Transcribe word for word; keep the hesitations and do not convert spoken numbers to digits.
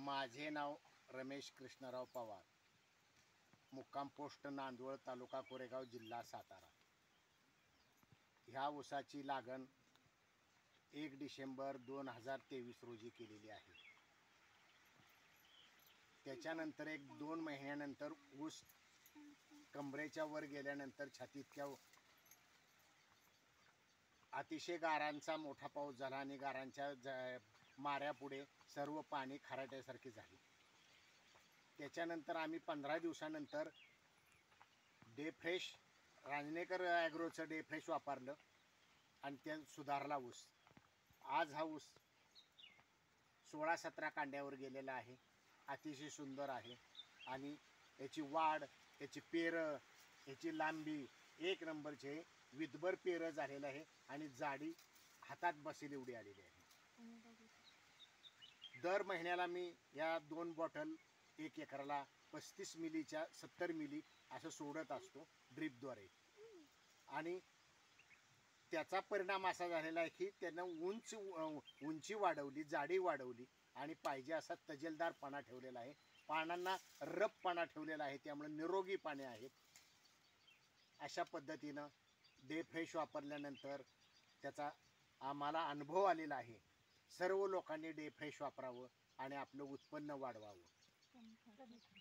माझे नाव रमेश कृष्णराव पवार, मुक्काम पोस्ट नांदवळ, तालुका कोरेगाव, जिल्हा सातारा. ह्या ऊसाची लागण एक डिसेंबर दोन हजार तेवीस रोजी केलेली आहे. त्याच्यानंतर एक दोन महिन्यानंतर ऊस कमरेच्या वर गेल्यानंतर छातीतल्या अतिशय गारांचा मोठा पाऊस झाला आणि गारांच्या माऱ्यापुढे सर्व पाणी खराट्यासारखे झाले. त्याच्यानंतर आम्ही पंधरा दिवसानंतर डे फ्रेश रांजणेकर ॲग्रोचं डे फ्रेश वापरलं आणि त्या सुधारला ऊस. आज हा ऊस सोळा सतरा कांड्यावर गेलेला आहे. अतिशय सुंदर आहे आणि याची वाढ, याची पेरं, याची लांबी एक नंबरचे विधभर पेरं झालेलं आहे आणि जाडी हातात बसेल एवढी आलेली आहे. दर महिन्याला मी या दोन बॉटल एक एकराला पस्तीस मिलीच्या सत्तर मिली असं सोडत असतो ड्रीपद्वारे. आणि त्याचा परिणाम असा झालेला आहे की त्यानं उंच उंची वाढवली, जाडी वाढवली आणि पाहिजे असा तजेलदारपणा ठेवलेला आहे. पानांना रबपणा ठेवलेला आहे, त्यामुळे निरोगी पाने आहेत. अशा पद्धतीनं डे फ्रेश वापरल्यानंतर त्याचा आम्हाला अनुभव आलेला आहे. सर्व लोकांनी डे फ्रेश वापरावं आणि आपलं उत्पन्न वाढवावं.